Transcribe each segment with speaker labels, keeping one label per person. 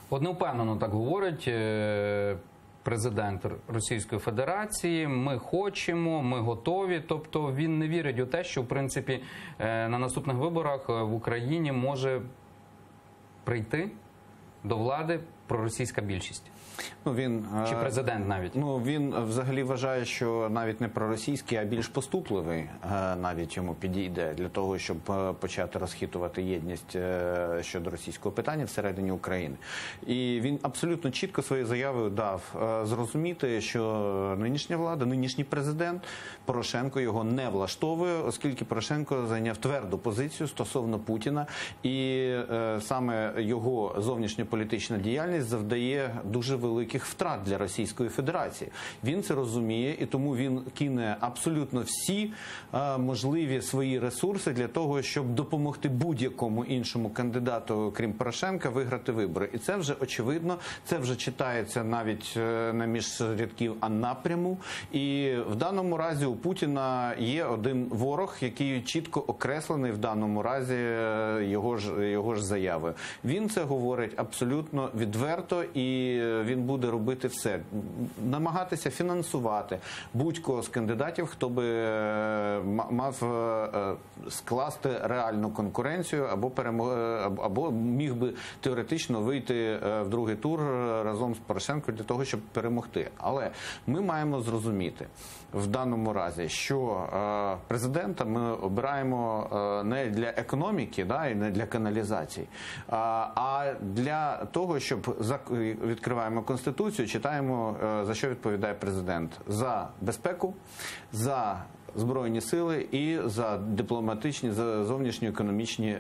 Speaker 1: От невпевнено так говорить президент Російської Федерації. Ми хочемо, ми готові. Тобто він не вірить у те, що в принципі на наступних виборах в Україні може прийти до влади проросійська більшість. Чи президент навіть?
Speaker 2: Він взагалі вважає, що навіть не проросійський, а більш поступливий навіть йому підійде для того, щоб почати розхитувати єдність щодо російського питання всередині України. І він абсолютно чітко своєю заявою дав зрозуміти, що нинішня влада, нинішній президент Порошенко його не влаштовує, оскільки Порошенко зайняв тверду позицію стосовно Путіна, і саме його зовнішньополітична діяльність завдає дуже великих втрат для Російської Федерації. Він це розуміє, і тому він кине абсолютно всі можливі свої ресурси для того, щоб допомогти будь-якому іншому кандидату, крім Порошенка, виграти вибори. І це вже очевидно, це вже читається навіть не між рядків, а напряму. І в даному разі у Путіна є один ворог, який чітко окреслений в даному разі його ж заяви. Він це говорить абсолютно відверто, і він буде робити все. Намагатися фінансувати будь-кого з кандидатів, хто би мав скласти реальну конкуренцію або міг би теоретично вийти в другий тур разом з Порошенком для того, щоб перемогти. Але ми маємо зрозуміти в даному разі, що президента ми обираємо не для економіки, і не для каналізації, а для того, щоб відкриваємо Конституцію, читаємо, за що відповідає президент. За безпеку, за Збройні сили і за дипломатичні, за зовнішньоекономічні,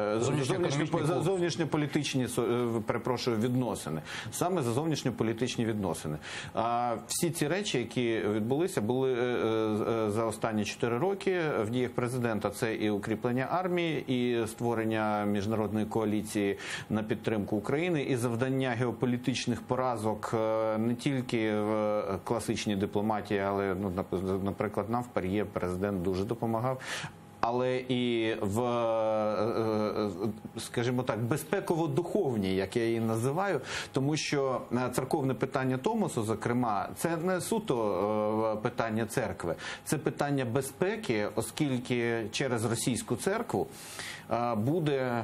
Speaker 2: зовнішньополітичні, перепрошую, відносини. Саме за зовнішньополітичні відносини. Всі ці речі, які відбулися, були за останні 4 роки в діях президента. Це і укріплення армії, і створення міжнародної коаліції на підтримку України, і завдання геополітичних поразок не тільки в класичній дипломатії, але, наприклад, нам в ПАРЄ президент дуже допомагав, але і в, скажімо так, безпеково-духовній, як я її називаю, тому що церковне питання Томосу, зокрема, це не суто питання церкви, це питання безпеки, оскільки через російську церкву буде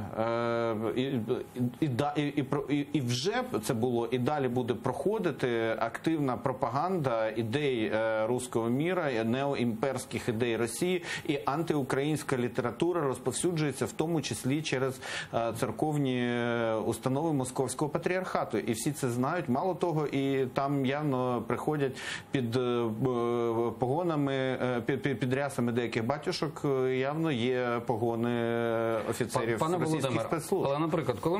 Speaker 2: і вже це було, і далі буде проходити активна пропаганда ідей руського міра, неоімперських ідей Росії, і антиукраїнська література розповсюджується в тому числі через церковні установи Московського патріархату. І всі це знають. Мало того, і там явно приходять під погонами, під рясами деяких батюшок, явно є погони офіцерів російських спецслужб.
Speaker 1: Але, наприклад, коли